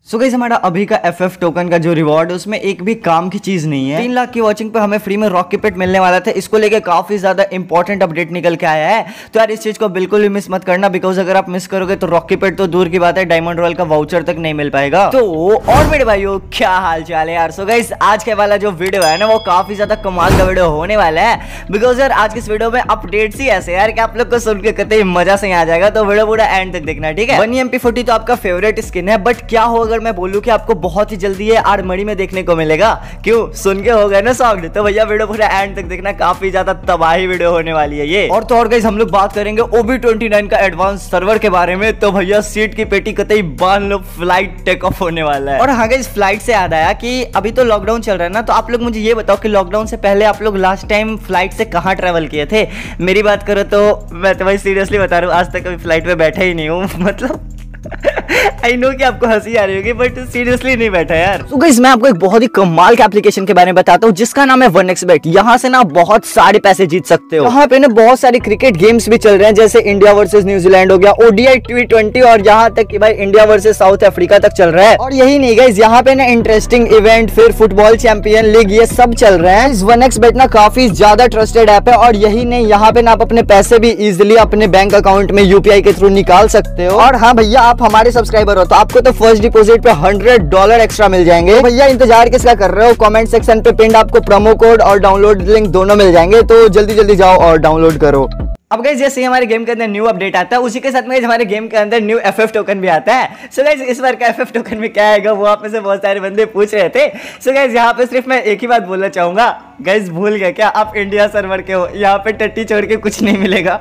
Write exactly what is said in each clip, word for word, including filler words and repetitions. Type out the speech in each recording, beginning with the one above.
So guys हमारा अभी का एफ एफ टोकन का जो रिवॉर्ड है उसमें एक भी काम की चीज नहीं है। तीन लाख की वॉचिंग पे हमें फ्री में रॉकी पेट मिलने वाला था। इसको लेके काफी ज्यादा इंपॉर्टेंट अपडेट निकल के आया है, तो यार इस चीज को बिल्कुल भी मिस मत करना, बिकॉज अगर आप मिस करोगे तो रॉकी पेट तो दूर की बात है, डायमंड रॉयल का वाउचर तक नहीं मिल पाएगा। तो और मेरे भाइयों क्या हाल चाल है यार। सो गाइस आज के वाला जो वीडियो है ना वो काफी ज्यादा कमाल का वीडियो होने वाला है, बिकॉज यार आज की इस वीडियो में अपडेट्स ही ऐसे यार कि आप लोग को सुन के कतई मजा से आ जाएगा। तो वीडियो पूरा एंड तक देखना, ठीक है। बनी एम पी फोर्टी तो आपका फेवरेट स्किन है, बट क्या हो अगर मैं बोलूं कि आपको बहुत ही जल्दी ये आर्मरी में देखने को मिलेगा। क्यों सुन के हो गए ना सॉफ्ट, तो भैया वीडियो पूरा एंड तक देखना, काफी ज्यादा तबाही वीडियो होने वाली है ये। और तो और गाइस हम लोग बात करेंगे ओ बी ट्वेंटी नाइन का एडवांस सर्वर के बारे में। तो भैया सीट की पेटी कतई बांध लो, फ्लाइट टेक ऑफ होने वाला है। और हाँ गाइस फ्लाइट से याद आया कि अभी तो लॉकडाउन चल रहा है ना, तो आप लोग मुझे ये बताओ कि लॉकडाउन से पहले आप लोग लास्ट टाइम फ्लाइट से कहाँ ट्रेवल किए थे। मेरी बात करो तो मैं तो भाई सीरियसली बता रहा हूँ, आज तक कभी फ्लाइट में बैठा ही नहीं हूँ। मतलब आई नो कि आपको हंसी आ रही होगी, बट सीरियसली नहीं बैठा यार। तो गाइस मैं आपको एक बहुत ही कमाल के एप्लीकेशन के बारे में बताता हूँ जिसका नाम है वन एक्स बेट। यहाँ से ना बहुत सारे पैसे जीत सकते हो। यहाँ पे ना बहुत सारे क्रिकेट गेम्स भी चल रहे हैं, जैसे इंडिया वर्सेस न्यूजीलैंड हो गया, O D I T twenty, और यहाँ तक कि भाई इंडिया वर्सेस साउथ अफ्रीका तक चल रहा है। और यही नहीं गाइस, यहाँ पे ना इंटरेस्टिंग इवेंट, फिर फुटबॉल चैंपियन लीग, ये सब चल रहे हैं। वन एक्स बेट ना काफी ज्यादा ट्रस्टेड ऐप है। और यही नहीं, यहाँ पे ना आप अपने पैसे भी इजिली अपने बैंक अकाउंट में यू पी आई के थ्रू निकाल सकते हो। और हाँ भैया आप हमारे सब्सक्राइबर हो तो आपको तो फर्स्ट डिपॉजिट पे हंड्रेड डॉलर एक्स्ट्रा मिल जाएंगे। भैया इंतजार किसका कर रहे हो, कमेंट सेक्शन पे पिन आपको प्रोमो कोड और डाउनलोड लिंक दोनों मिल जाएंगे, तो जल्दी जल्दी जाओ और डाउनलोड करो। अब गाइस जैसे ही हमारे गेम के अंदर न्यू अपडेट आता है, उसी के साथ में हमारे गेम के अंदर न्यू एफ एफ टोकन भी आता है। सो गाइस इस बार का एफ एफ टोकन में क्या आएगा वो आप में से बहुत सारे बंदे पूछ रहे थे। सो गाइस यहाँ पे सिर्फ मैं एक ही बात बोलना चाहूंगा, गाइस भूल गए क्या आप इंडिया सर्वर के हो, यहाँ पे टट्टी छोड़ के कुछ नहीं मिलेगा।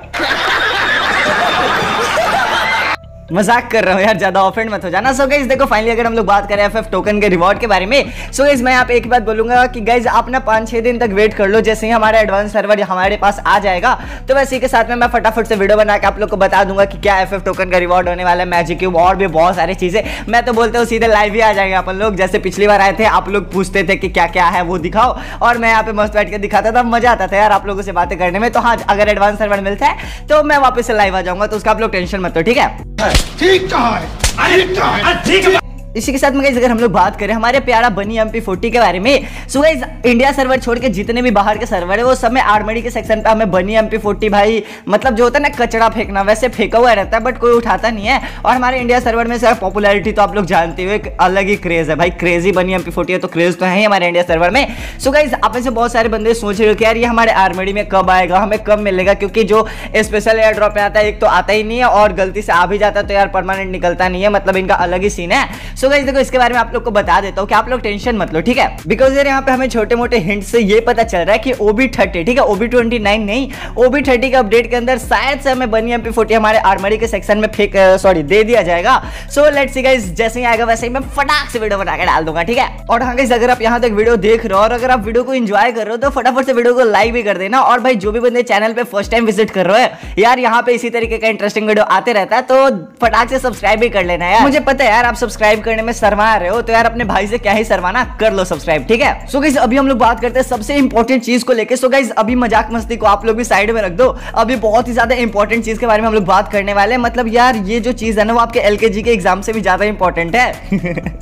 मजाक कर रहा हूँ यार, ज्यादा ऑफेंड मत हो जाना। सो गाइस देखो फाइनली अगर हम लोग बात करें एफ एफ टोकन के रिवॉर्ड के बारे में, सो गाइस मैं यहाँ पे एक ही बात बोलूंगा कि गाइस आप ना पाँच छह दिन तक वेट कर लो, जैसे ही हमारा एडवांस सर्वर हमारे पास आ जाएगा तो वैसे के साथ में मैं फटाफट से वीडियो बना के आप लोग को बता दूंगा कि क्या एफ एफ टोकन का रिवॉर्ड होने वाला है, मैजिक क्यूब और भी बहुत सारी चीजें। मैं तो बोलता हूँ सीधे लाइव ही आ जाएंगे अपन लोग, जैसे पिछली बार आए थे आप लोग पूछते थे कि क्या क्या है वो दिखाओ, और मैं यहाँ पे मस्त बैठ के दिखाता था, मजा आता था यार आप लोगों से बातें करने में। तो हाँ अगर एडवांस सर्वर मिलता है तो मैं वापस से लाइव आ जाऊंगा, तो उसका आप लोग टेंशन मत लो, ठीक है। ठीक कहा है, ठीक है। इसी के साथ में गाइस अगर हम लोग बात करें हमारे प्यारा बनी एम पी फोर्टी के बारे में, सो गाइस इंडिया सर्वर छोड़ के जितने भी बाहर के सर्वर है वो सब में आर्मरी के सेक्शन पे हमें बनी एम पी फोर्टी भाई मतलब जो होता है ना कचरा फेंकना, वैसे फेंका हुआ रहता है बट कोई उठाता नहीं है। और हमारे इंडिया सर्वर में सर पॉपुलैरिटी तो आप लोग जानते हो, एक अलग ही क्रेज है भाई, क्रेजी बनी एम पी फोर्टी है तो क्रेज तो है ही हमारे इंडिया सर्वर में। सो गाइस आप में से बहुत सारे बंदे सोच रहे हो कि यार ये हमारे आर्मरी में कब आएगा, हमें कब मिलेगा, क्योंकि जो स्पेशल एयर ड्रॉप में आता है एक तो आता ही नहीं है, और गलती से आ भी जाता है तो यार परमानेंट निकलता नहीं है, मतलब इनका अलग ही सीन है। सो गाइस देखो इसके बारे में आप लोग को बता देता हूं कि आप लोग टेंशन मत लो, ठीक है, बिकॉज यार यहाँ पे हमें छोटे मोटे हिंट से ये पता चल रहा है कि ओ बी थर्टी, ठीक है, ओ बी ट्वेंटी नाइन नहीं, ओ बी थर्टी के अपडेट के अंदर शायद से हमें बनी एम पी फोर्टी हमारे आर्मरी के सेक्शन में फेंक सॉरी दे दिया जाएगा। सो लेट्स सी गाइस जैसे ही आएगा वैसे ही मैं फटाक से वीडियो बना के डाल दूंगा, ठीक है। और हाँ गाइस अगर आप यहाँ तक वीडियो देख रहे हो और अगर आप वीडियो को एंजॉय कर रहे हो तो फटाफट से वीडियो को लाइक भी कर देना। और भाई जो भी बंदे चैनल पे फर्स्ट टाइम विजिट कर रहे हो यार, यहाँ पे इसी तरीके का इंटरेस्टिंग वीडियो आते रहता है, तो फटाक से सब्सक्राइब भी कर लेना यार। मुझे पता है यार आप सब्सक्राइब करने में शर्मा रहे हो, तो यार अपने भाई से क्या ही शर्माना, कर लो सब्सक्राइब, ठीक है। सो गाइस अभी हम लोग बात करते हैं सबसे इंपॉर्टेंट चीज को लेके। सो गाइस अभी मजाक मस्ती को आप लोग भी साइड में रख दो, अभी बहुत ही ज्यादा इंपॉर्टेंट चीज के बारे में हम लोग बात करने वाले हैं। मतलब यार ये जो चीज है ना वो आपके एल के जी के एग्जाम से भी ज्यादा इंपॉर्टेंट है।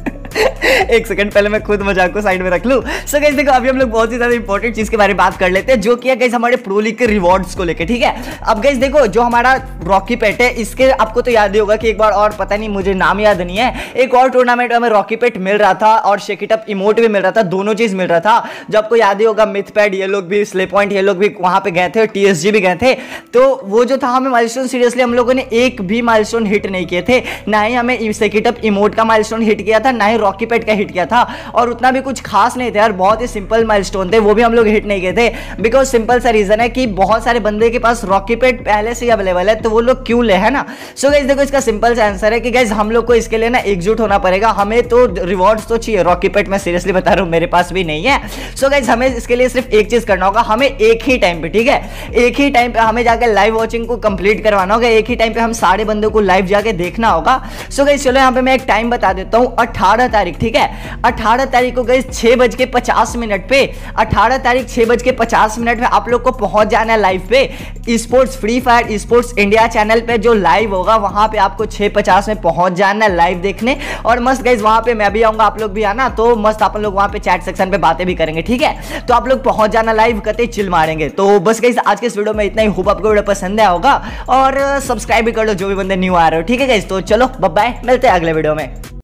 एक सेकंड पहले मैं खुद मजाक को साइड में रख लूं। सो गाइस देखो अभी हम लोग बहुत ही ज्यादा इंपॉर्टेंट चीज के बारे में बात कर लेते हैं, जो कि है गाइस हमारे प्रो लीग के रिवॉर्ड्स को लेके, ठीक है। अब गाइस देखो जो हमारा रॉकी पेट है, इसके आपको तो याद ही होगा कि एक बार और पता नहीं मुझे नाम याद नहीं है, एक और टूर्नामेंट में हमें रॉकी पेट मिल रहा था और शेक इट अप इमोट भी मिल रहा था, दोनों चीज मिल रहा था। जो आपको याद ही होगा मिथ पैड ये लोग भी, स्ले पॉइंट ये लोग भी वहां पे गए थे, टी एस जी भी गए थे। तो वो जो था हमें माइलस्टोन सीरियसली हम लोगों ने एक भी माइलस्टोन हिट नहीं किए थे, ना ही हमें शेक इट अप इमोट का माइलस्टोन हिट किया था, ना ही रॉकी पेट का हिट किया था, और उतना भी कुछ खास नहीं था यार, बहुत ही सिंपल माइलस्टोन थे, वो भी हम लोग हिट नहीं किए थे। बिकॉज सिंपल सा रीजन है कि बहुत सारे बंदे के पास रॉकी पेट पहले से ही अवेलेबल है, तो वो लोग क्यों ले, है ना। सो गाइस देखो इसका सिंपल सा आंसर है कि गाइस हम लोग को इसके लिए ना एकजुट होना पड़ेगा, हमें तो रिवॉर्ड्स तो चाहिए, रॉकी पेट मैं सीरियसली बता रहा हूँ मेरे पास भी नहीं है। सो गाइस हमें इसके लिए सिर्फ एक चीज करना होगा, हमें एक ही टाइम पे, ठीक है, एक ही टाइम पे हमें जाकर लाइव वॉचिंग को कंप्लीट करवाना होगा, एक ही टाइम पे हम सारे बंदों को लाइव जाके देखना होगा। सो गाइस चलो यहाँ पे मैं एक टाइम बता देता हूँ, अठारह तारीख, ठीक है, अठारह तारीख को गाइस छह बज के पचास मिनट पे, अठारह तारीख छह बज के पचास मिनट में आप लोग को पहुंच जाना है लाइव पे sports free fire sports India channel पे जो लाइव होगा, वहां पे आपको छह पचास में पहुंच जाना है लाइव देखने। और मस्त गाइस वहां पे मैं भी आऊंगा, आप लोग भी आना, तो मस्त अपन लोग वहां पे चैट सेक्शन पे बातें भी करेंगे, ठीक है। तो आप लोग पहुंच जाना लाइव, कते चिल मारेंगे। तो बस गाइस आज के इस वीडियो में इतना ही, होप आपको वीडियो पसंद आया होगा और सब्सक्राइब भी कर लो जो भी बंदे न्यू आ रहे हो, ठीक है गाइस। तो चलो बाय बाय, मिलते हैं अगले वीडियो में।